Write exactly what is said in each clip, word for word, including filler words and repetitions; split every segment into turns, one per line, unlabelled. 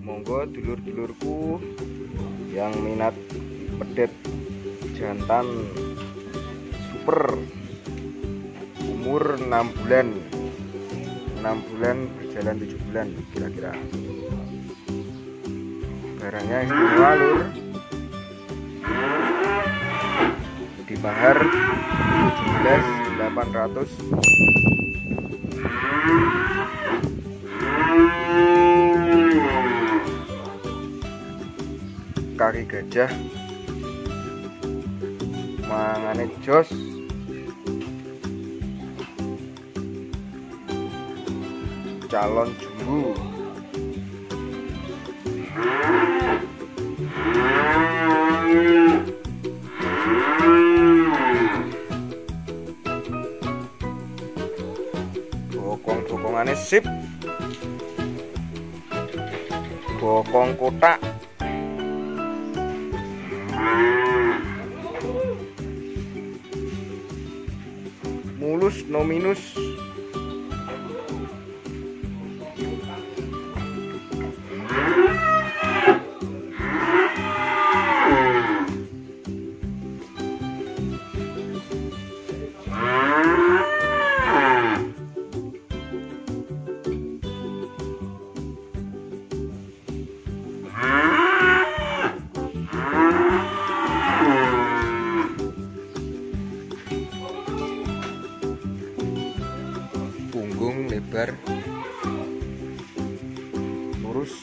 Monggo dulur-dulurku yang minat pedet jantan super umur enam bulan enam bulan berjalan tujuh bulan kira-kira. Barangnya istimewa lur, di mahar tujuh belas ribu delapan ratus. Kaki gajah, mangane jos, calon jumbo, bokong-bokongane sip, bokong kotak, mulus no minus. Punggung lebar lurus,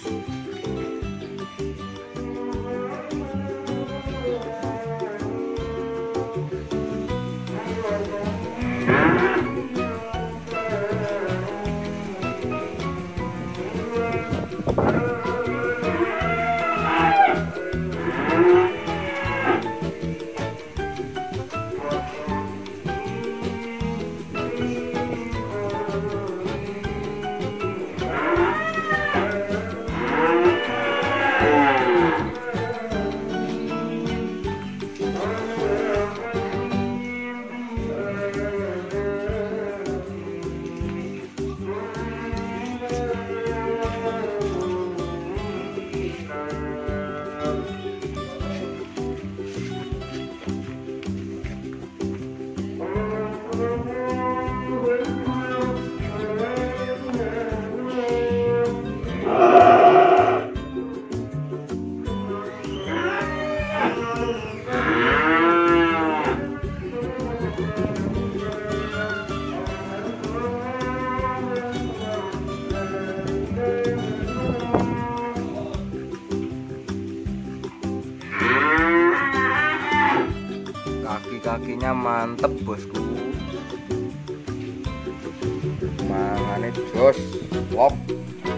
kaki-kakinya mantep bosku, mangane jos, wop.